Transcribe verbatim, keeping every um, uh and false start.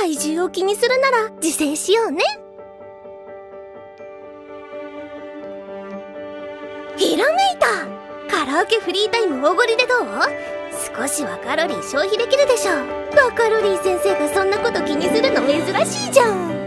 体重を気にするなら自制しようね。ひらめいた。カラオケフリータイムおごりでどう？少しはカロリー消費できるでしょ。バカロリー先生がそんなこと気にするの珍しいじゃん。